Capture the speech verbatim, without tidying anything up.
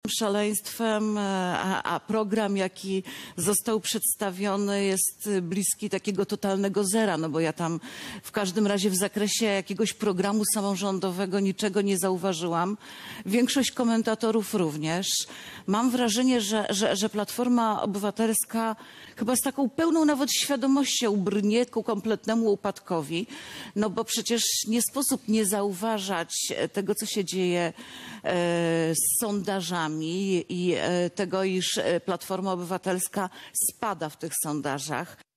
szaleństwem, a, a program, jaki został przedstawiony, jest bliski takiego totalnego zera, no bo ja tam w każdym razie w zakresie jakiegoś programu samorządowego niczego nie zauważyłam. Większość komentatorów również. Mam wrażenie, że, że, że Platforma Obywatelska chyba z taką pełną nawet świadomością brnie ku kompletnemu upadkowi, no bo przecież nie sposób nie zauważać tego, co się dzieje e, z sondażami i e, tego, iż Platforma Obywatelska spada w tych sondażach.